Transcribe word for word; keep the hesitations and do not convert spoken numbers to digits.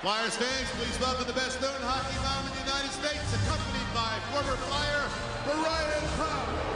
Flyers fans, please welcome the best known hockey mom in the United States, accompanied by former Flyer Brian Proud.